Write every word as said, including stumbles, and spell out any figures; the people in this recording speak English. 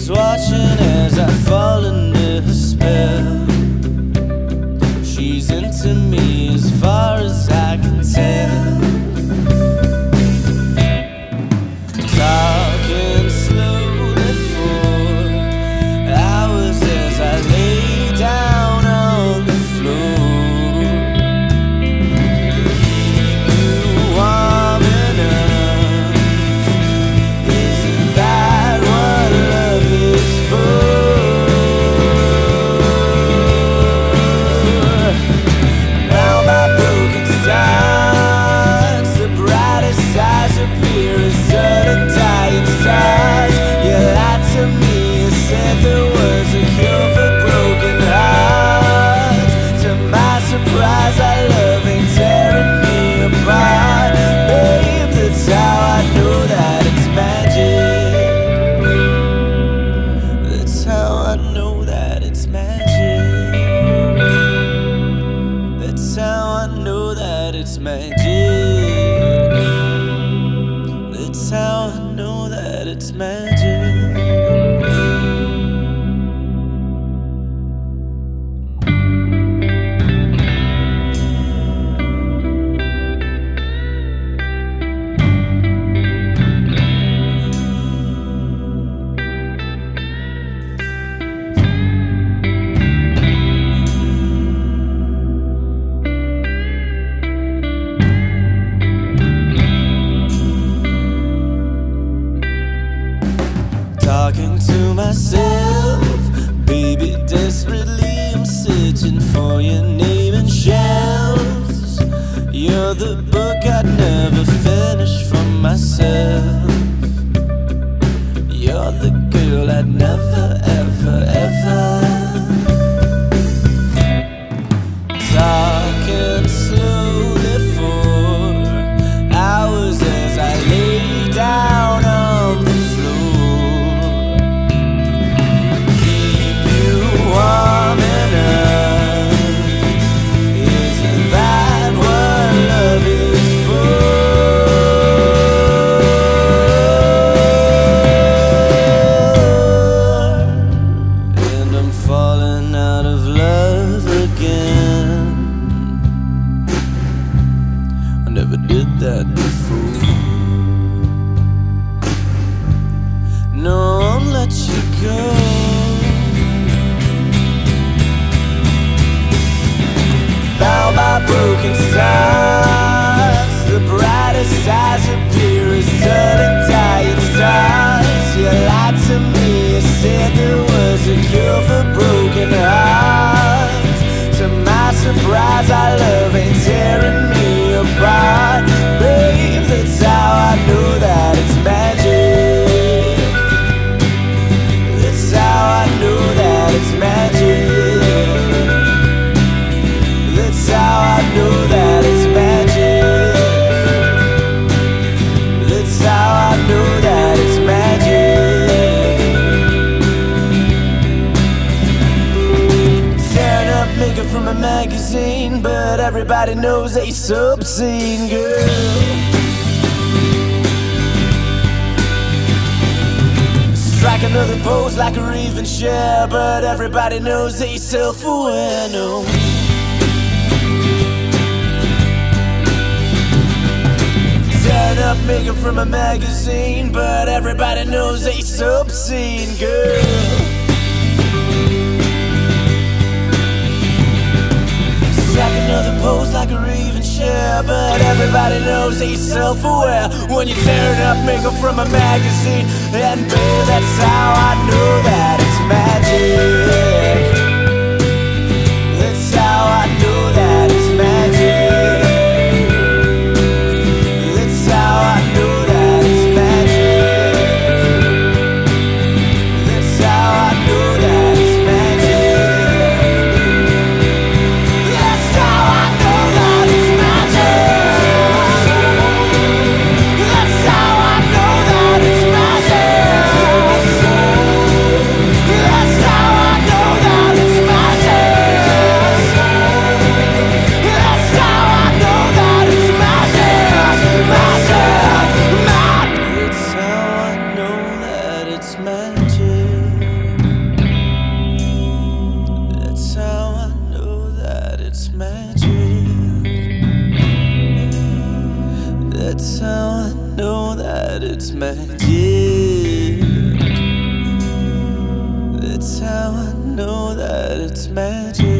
She's watching as I fall into her spell. She's into me as far as I can tell. Talking slowly for hours as I lay down on the floor. Keep you warm enough. Isn't that what love is for? Now my broken stars, the brightest eyes appear as sudden dying stars. You lied to me, you said there was a cure for broken hearts. To my surprise, our love ain't tearing me apart. Babe, that's how I know that it's magic. That's how I know that it's magic. That's how I know that it's magic. That's how I know that it's magic. Talking to myself, baby, desperately I'm searching for your name in shelves. You're the book I'd never finish for myself. You're the girl I'd never, ever, ever. Talking slowly for hours as I lay down on the warm enough. Isn't that what love is for? And I'm falling out of love again. I never did that before. No, I won't let you go. Now my broken stars, the brightest eyes appear as sudden dying stars. You lied to me, you said there was a cure for broken hearts. To my surprise, our love ain't tearing me apart. Babe, that's how I know that it's magic. That's how I know that it's magic. That's how I know that it's magic. That's how I know that it's magic. Tearing up makeup from a magazine, but everybody knows that you're so obscene, girl. Strike another pose like a Raven share, but everybody knows that you're self-aware, no. Tearing up makeup from a magazine, but everybody knows that you're so obscene, girl. Strike another pose like a Raven share, but everybody knows that you're self-aware when you're tearing up makeup from a magazine. And babe, that's how I know that it's magic. That's how I know that it's magic. That's how I know that it's magic. That's how I know that it's magic. That's how I know that it's magic. That's how I know that it's magic. That's how I That's how I know that it's magic. That's how I know that it's magic.